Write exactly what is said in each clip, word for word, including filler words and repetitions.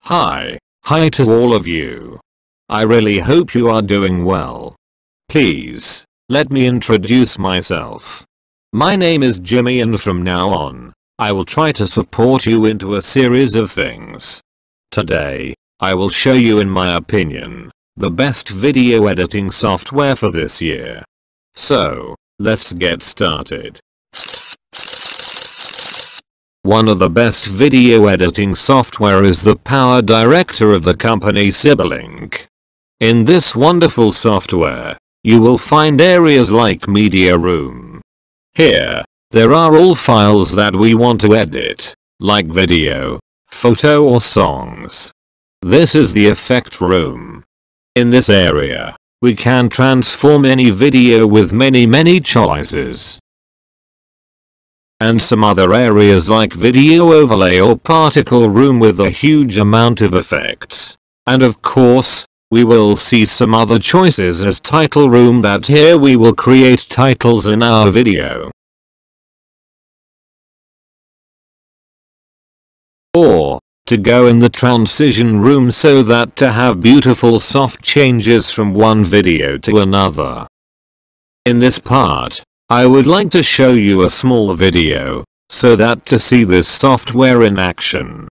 Hi, hi to all of you. I really hope you are doing well. Please, let me introduce myself. My name is Jimmy and from now on, I will try to support you into a series of things. Today, I will show you in my opinion, the best video editing software for this year. So, let's get started. One of the best video editing software is the Power Director of the company CYBERLINK. In this wonderful software, you will find areas like Media Room. Here, there are all files that we want to edit, like video, photo or songs. This is the Effect Room. In this area, we can transform any video with many many choices. And some other areas like Video Overlay or Particle Room with a huge amount of effects. And of course, we will see some other choices as Title Room, that here we will create titles in our video. Or, to go in the Transition Room so that to have beautiful soft changes from one video to another. In this part, I would like to show you a small video, so that to see this software in action.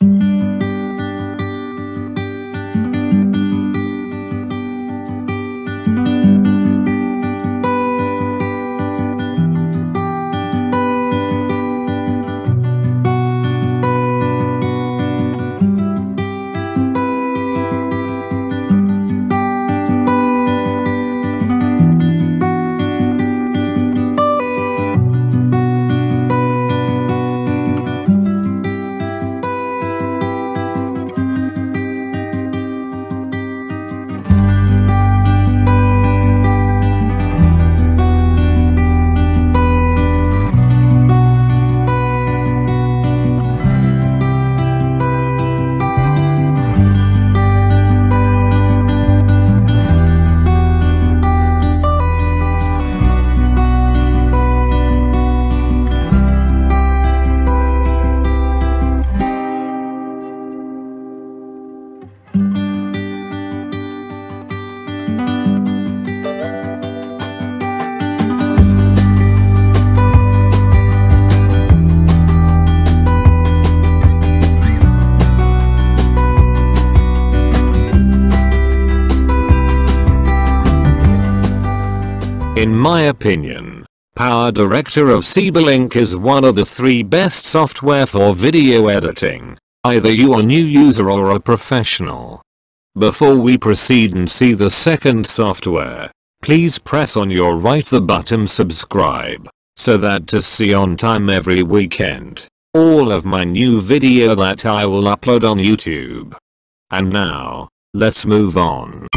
In my opinion, Power Director of CYBERLINK is one of the three best software for video editing, either you are a new user or a professional. Before we proceed and see the second software, please press on your right the button subscribe, so that to see on time every weekend, all of my new video that I will upload on YouTube. And now, let's move on.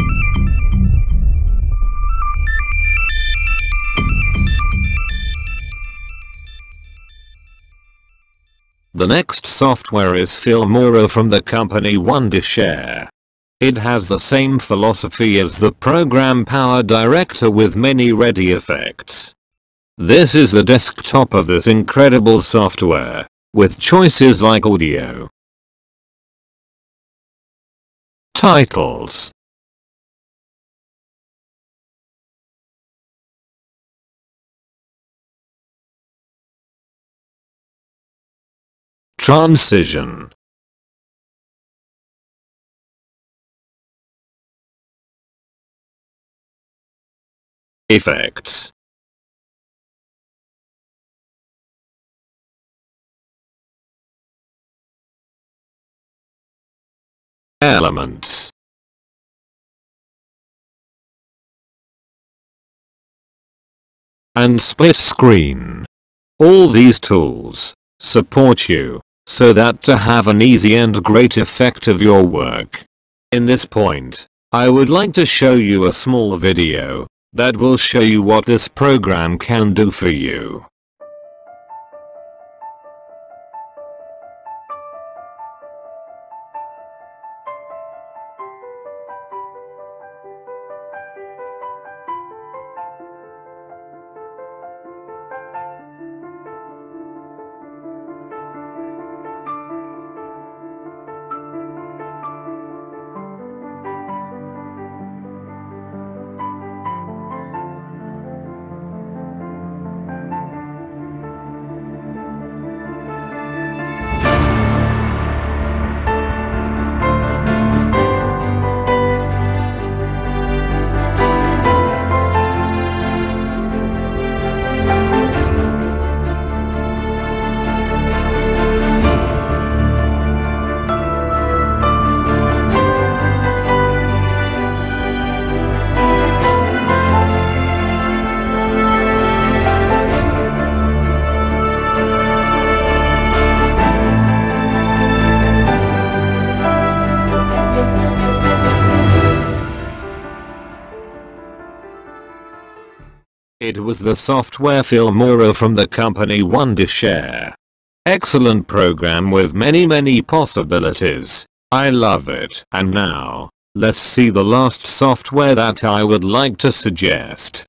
The next software is Filmora from the company WONDERSHARE. It has the same philosophy as the program Power Director with many ready effects. This is the desktop of this incredible software, with choices like audio, titles, transition, effects, elements, and split screen. All these tools support you, so that to have an easy and great effect of your work. In this point, I would like to show you a small video that will show you what this program can do for you. It was the software Filmora from the company WONDERSHARE. Excellent program with many many possibilities. I love it. And now, let's see the last software that I would like to suggest.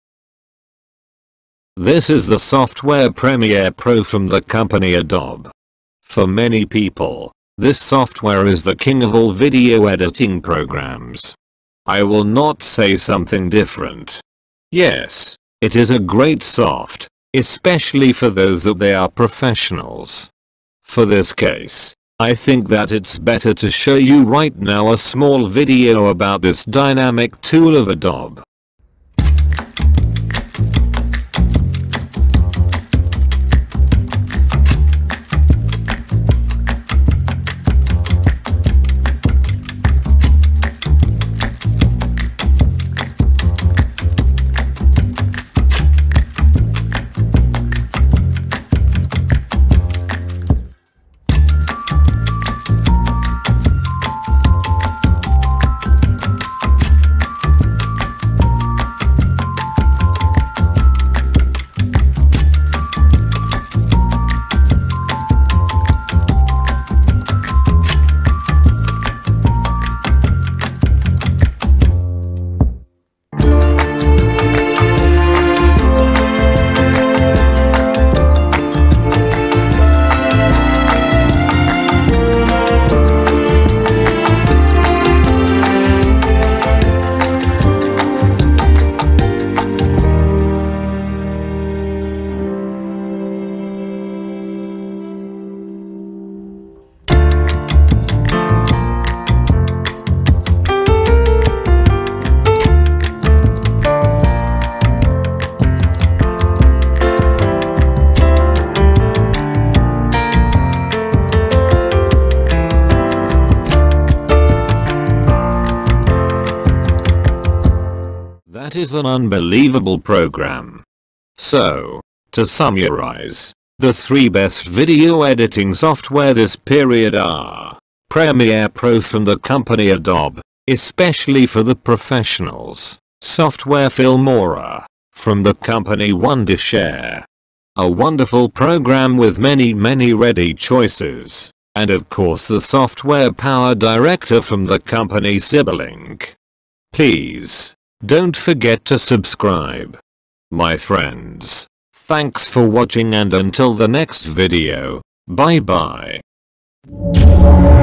This is the software Premiere Pro from the company Adobe. For many people, this software is the king of all video editing programs. I will not say something different. Yes, it is a great soft, especially for those that they are professionals. For this case, I think that it's better to show you right now a small video about this dynamic tool of Adobe. That is an unbelievable program. So, to summarize, the three best video editing software this period are Premiere Pro from the company Adobe, especially for the professionals, software Filmora from the company WONDERSHARE, a wonderful program with many many ready choices, and of course the software Power Director from the company CYBERLINK. Please don't forget to subscribe. My friends, thanks for watching and until the next video, bye bye.